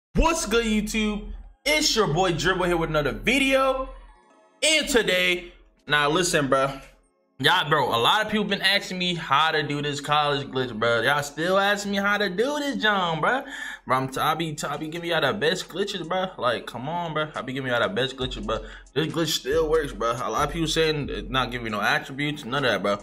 What's good, YouTube? It's your boy Dribble here with another video. And today, now listen, bro. Y'all, a lot of people been asking me how to do this college glitch, bro. Y'all still asking me how to do this, John, bro. I be giving y'all the best glitches, bro. Like, come on, bro. I be giving y'all the best glitches, bro. This glitch still works, bro. A lot of people saying it's not giving no attributes, none of that, bro.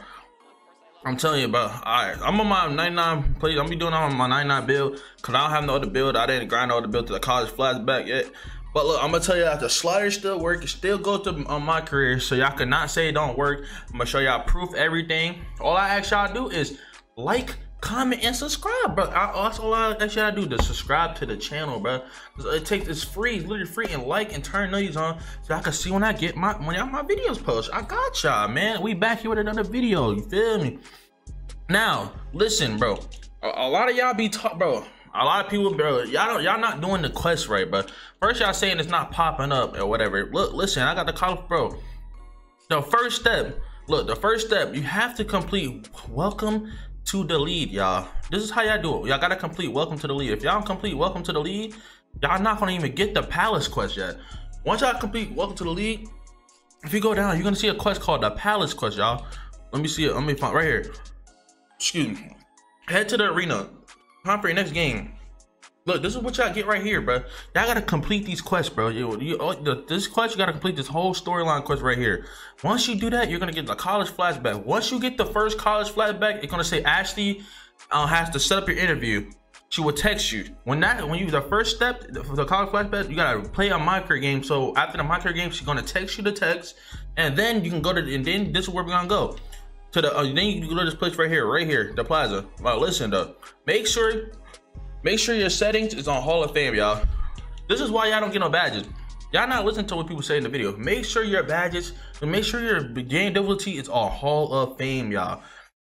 I'm telling you, bro. Alright, I'm on my 99 play. I'm be doing on my 99 build because I don't have no other build. I didn't grind no other build to the college flashback yet. But look, I'm gonna tell you that the sliders still work. It still goes to my career, so y'all cannot say it don't work. I'm gonna show y'all proof everything. All I ask y'all do is like, comment, and subscribe, bro. That's all I ask y'all do, to subscribe to the channel, bro. It's free, it's literally free, and like and turn notifications on so y'all can see when I get my videos posted. I got y'all, man. We back here with another video. You feel me? Now, listen, bro. A lot of y'all be talking, bro. A lot of people, bro, y'all not doing the quest right, bro. First y'all saying it's not popping up or whatever. Look, listen, I got the call, bro. The first step, look, the first step, you have to complete welcome to the lead, y'all. This is how y'all do it. Y'all gotta complete welcome to the lead. If y'all don't complete welcome to the lead, y'all not gonna even get the palace quest yet. Once y'all complete welcome to the lead, if you go down, you're gonna see a quest called the palace quest, y'all. Let me see it. Let me find right here. Excuse me. Head to the arena. Time for your next game. Look, this is what y'all get right here, bro. Y'all gotta complete these quests, bro. This quest, you gotta complete this whole storyline quest right here. Once you do that, you're gonna get the college flashback. Once you get the first college flashback, it's gonna say Ashley has to set up your interview. She will text you. When you the first step for the college flashback, you gotta play a My Career game. So after the My Career game, she's gonna text you the text, and then you can go to, and then this is where we're gonna go. To the then you go to this place right here, the plaza. Well, listen though, make sure your settings is on Hall of Fame, y'all. This is why y'all don't get no badges. Y'all not listening to what people say in the video. Make sure your badges and make sure your game difficulty is on Hall of Fame, y'all.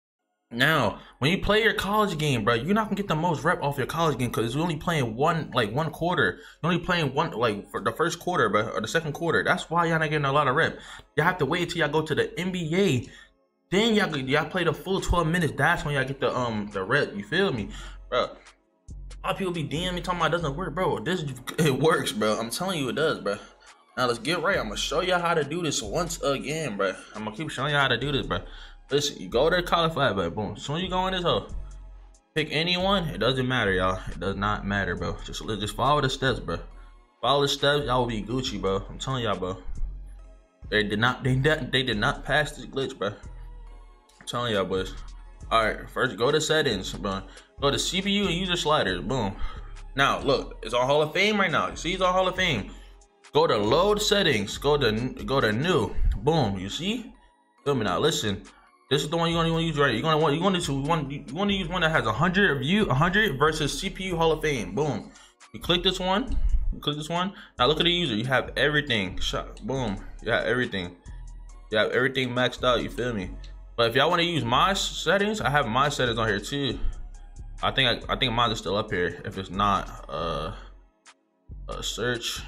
Now, when you play your college game, bro, you're not gonna get the most rep off your college game because you're only playing one quarter. You're only playing one, like, for the first quarter, bro, or the second quarter. That's why y'all not getting a lot of rep. Y'all have to wait until y'all go to the NBA. Then y'all play the full 12 minutes. That's when y'all get the rep. You feel me, bro? A lot of people be DMing me talking about it doesn't work, bro. It works, bro. I'm telling you it does, bro. Now let's get right. I'm gonna show y'all how to do this once again, bro. I'm gonna keep showing y'all how to do this, bro. Listen, you go to the college flashback, boom. As soon as you go in this hole, pick anyone. It doesn't matter, y'all. It does not matter, bro. Just follow the steps, bro. Follow the steps, y'all will be Gucci, bro. I'm telling y'all, bro. They did not pass this glitch, bro. Telling y'all, boys. All right, first go to settings, bro. Go to CPU and user sliders, boom. Now look, it's on Hall of Fame right now. You see, it's on Hall of Fame. Go to load settings. Go to new, boom. You see? Feel me now? Listen, this is the one you're gonna want to use, right? You want to use one that has 100 versus CPU Hall of Fame. Boom. You click this one. You click this one. Now look at the user. You have everything. Boom. You have everything. You have everything maxed out. You feel me? But if y'all want to use my settings, I have my settings on here too. I think mine is still up here. If it's not, search.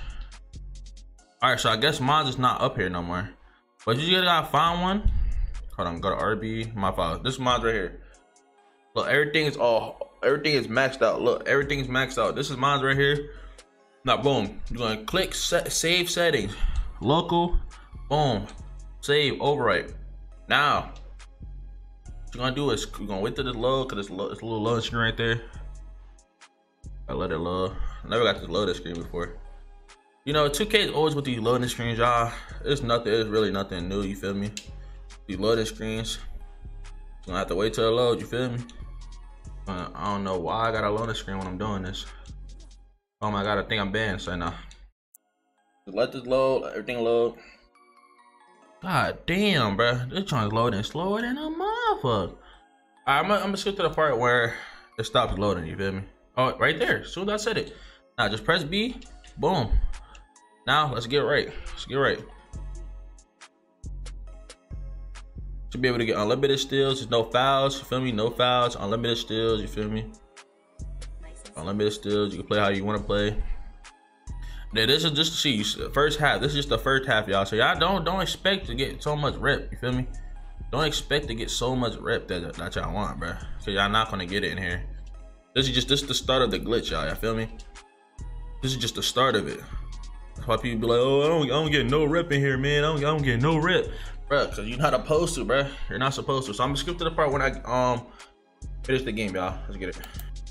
All right, so I guess mine is not up here no more. But you just gotta find one. Hold on, go to RB. My file. This is mine right here. Look, everything is maxed out. Look, everything is maxed out. This is mine right here. Now, boom. You're gonna click save settings, local, boom, save, overwrite. Now, what you're gonna do is you're gonna wait till this load because it's a little loading screen right there. I let it load. I never got this loading screen before. You know, 2K is always with these loading screens, y'all. It's really nothing new, you feel me? These loading screens, you're gonna have to wait till it load, you feel me? I don't know why I got a loading screen when I'm doing this. Oh my god, I think I'm banned, so now. Just let this load, let everything load. God damn, bro. This trying to load and slower than a motherfucker. I'm gonna skip to the part where it stops loading, you feel me? Oh, right there. As soon as I said it. Now just press B. Boom. Now let's get right. Let's get right. Should be able to get unlimited steals. There's no fouls. You feel me? No fouls. Unlimited steals. You feel me? Unlimited steals. You can play how you want to play. Now, this is just to see first half. This is just the first half, y'all. So y'all don't expect to get so much rep. You feel me? Don't expect to get so much rep that y'all want, bro. So y'all not gonna get it in here. This is the start of the glitch, y'all. Y'all feel me? This is just the start of it. That's why people be like, oh, I don't get no rep in here, man. I don't get no rep, bro. Cause you're not supposed to, bro. You're not supposed to. So I'm gonna skip to the part when I finish the game, y'all. Let's get it.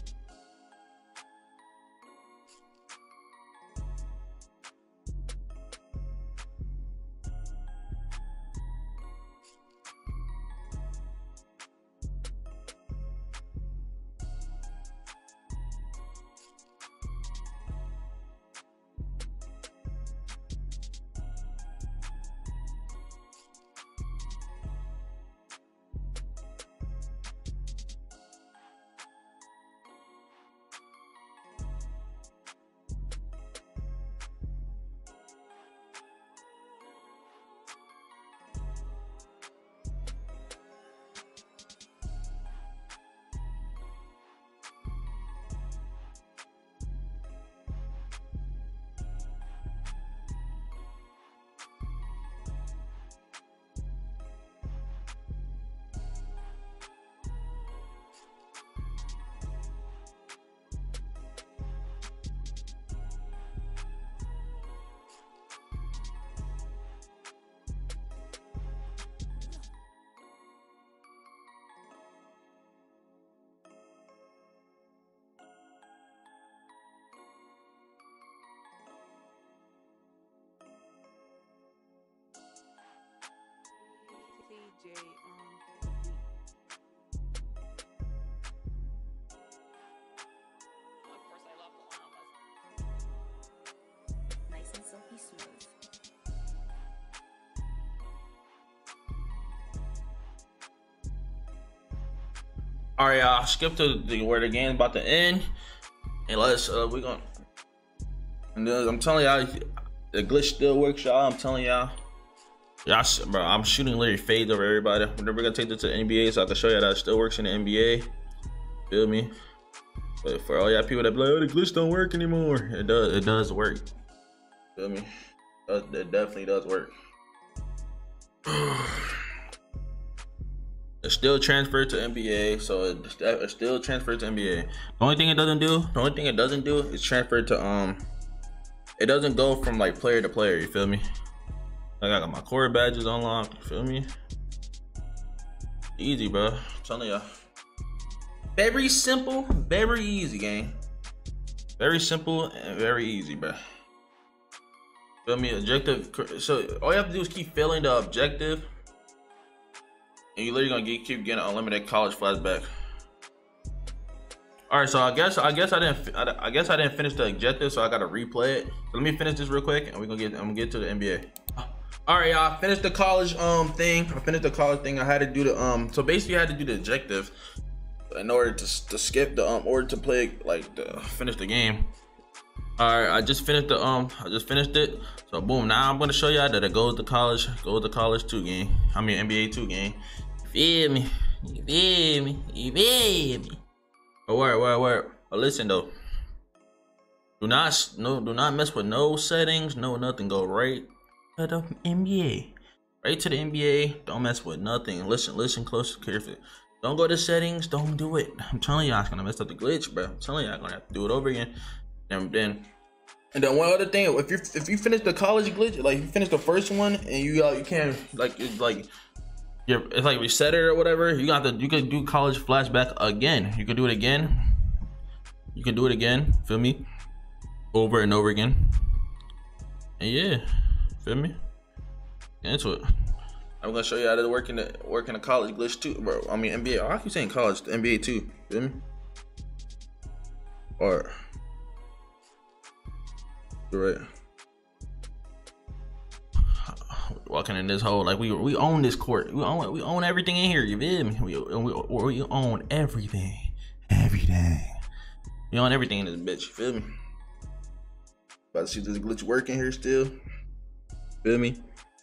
Nice and silky smooth. All right, y'all. Skip to where the game's about to end, and let's we're gonna. And I'm telling y'all, the glitch still works, y'all. I'm telling y'all. Y'all, bro, I'm shooting literally fades over everybody. We're never gonna take this to the NBA, so I can show you that it still works in the NBA. Feel me? But for all y'all people that be like, oh, the glitch don't work anymore, it does. It does work. Feel me? It definitely does work. It's still transferred to NBA, so it's still transferred to NBA. The only thing it doesn't do, is transfer to it doesn't go from like player to player. You feel me? Like I got my core badges unlocked. You feel me? Easy, bro. I'm telling y'all. Very simple, very easy game. Very simple and very easy, bro. Feel me? Objective. So all you have to do is keep failing the objective, and you literally gonna keep getting unlimited college flashback. All right, so I guess I didn't finish the objective, so I gotta replay it. So let me finish this real quick, and I'm gonna get to the NBA. All right, y'all. I finished the college thing. I had to do the So basically, I had to do the objective in order to skip the order to play finish the game. All right, I just finished it. So boom, now I'm gonna show y'all that it goes to college 2 game. I mean NBA 2 game. You feel me? You feel me? But word. But listen though. Do not mess with no settings, no nothing. Go right to the NBA. Right to the NBA. Don't mess with nothing. Listen close, carefully. Don't go to settings. Don't do it. I'm telling y'all, it's gonna mess up the glitch, bro. I'm telling y'all, I'm gonna have to do it over again. And then one other thing, if you finish the college glitch, like you finish the first one and you can't it's like reset it or whatever, you can do college flashback again. You can do it again. Feel me? Over and over again. And yeah, feel me? Get into it. I'm gonna show you how to work in the college glitch too, bro. I mean NBA. I keep saying college, the NBA too. Feel me? Or right. Walking in this hole like we own this court. We own everything in here. You feel me? We own everything. We own everything in this bitch. You feel me? About to see this glitch working here still. Feel me?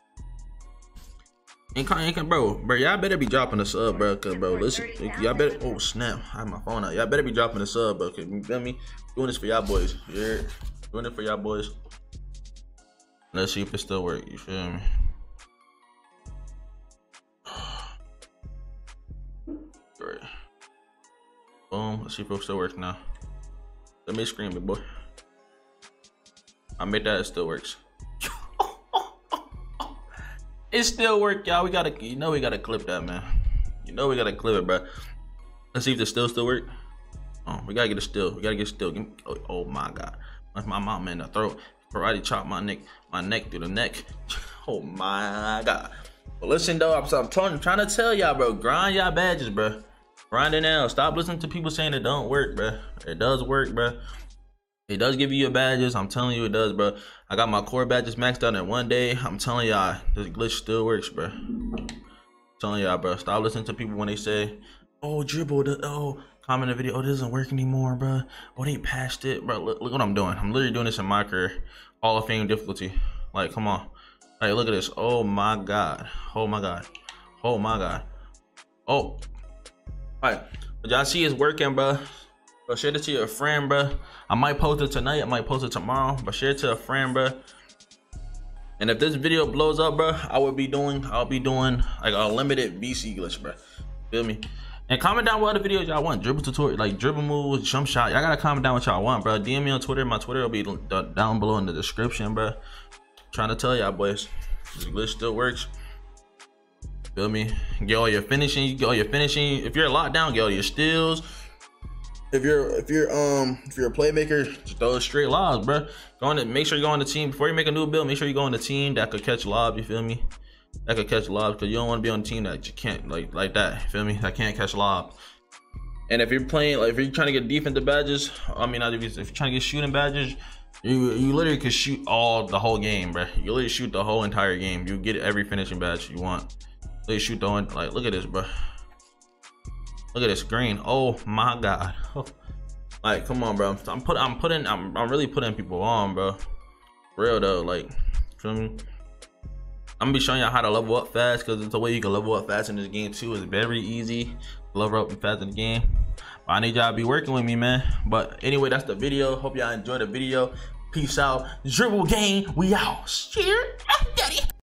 Bro, y'all better be dropping a sub, bro. Cause bro, listen, y'all better. Oh snap! I have my phone out. Y'all better be dropping a sub, bro. Cause you feel me? Doing this for y'all boys. Yeah, doing it for y'all boys. Let's see if it still works. You feel me? Right. Boom. Let's see if it still works now. Let me scream it, boy. I made that. It still works. It still work, y'all. We gotta, we gotta clip that, man. We gotta clip it, bro. Let's see if the still work. Oh, we gotta get a still. We gotta get a still. Oh my god, that's my mom in the throat. Karate chop my neck through the neck. Oh my god. But listen though, I'm trying to tell y'all, bro. Grind y'all badges, bro. Grind it now. Stop listening to people saying it don't work, bro. It does work, bro. It does give you your badges. I'm telling you, it does, bro. I got my core badges maxed out in 1 day. I'm telling y'all, this glitch still works, bro. I'm telling y'all, bro. Stop listening to people when they say, "Oh, dribble," comment in the video, "Oh, this doesn't work anymore, bro. Oh, they patched it, bro." Look what I'm doing. I'm literally doing this in my career. Hall of Fame difficulty. Like, come on. Like, look at this. Oh my god. Oh my god. Oh my god. Oh. All right. But y'all see it's working, bro. Bro, share it to your friend, bro. I might post it tonight. I might post it tomorrow. But share it to a friend, bro. And if this video blows up, bro, I'll be doing like a limited VC glitch, bro. Feel me? And comment down what other videos y'all want. Dribble tutorial, like dribble moves, jump shot. Y'all gotta comment down what y'all want, bro. DM me on Twitter. My Twitter will be down below in the description, bro. Trying to tell y'all, boys, this glitch still works. Feel me? Get all your finishing. If you're locked down, get all your steals. If you're a playmaker, just throw straight lobs, bro. Make sure you go on the team before you make a new build. Make sure you go on the team that could catch lobs. You feel me? That could catch lobs, because you don't want to be on a team that you can't like that. You feel me? That can't catch lobs. And if you're playing, like, if you're trying to get defensive badges, I mean, if you're trying to get shooting badges, you literally could shoot the whole game, bro. You literally shoot the whole entire game. You get every finishing badge you want. Literally shoot the whole, like, look at this, bro. Look at this green. Oh my god. Like, come on, bro. I'm really putting people on, bro. Real though, like, feel me? I'm gonna be showing y'all how to level up fast, because it's a way you can level up fast in this game too. It's very easy to level up fast in the game. But I need y'all to be working with me, man. But anyway, that's the video. Hope y'all enjoyed the video. Peace out. Dribble gang, we out. Cheers.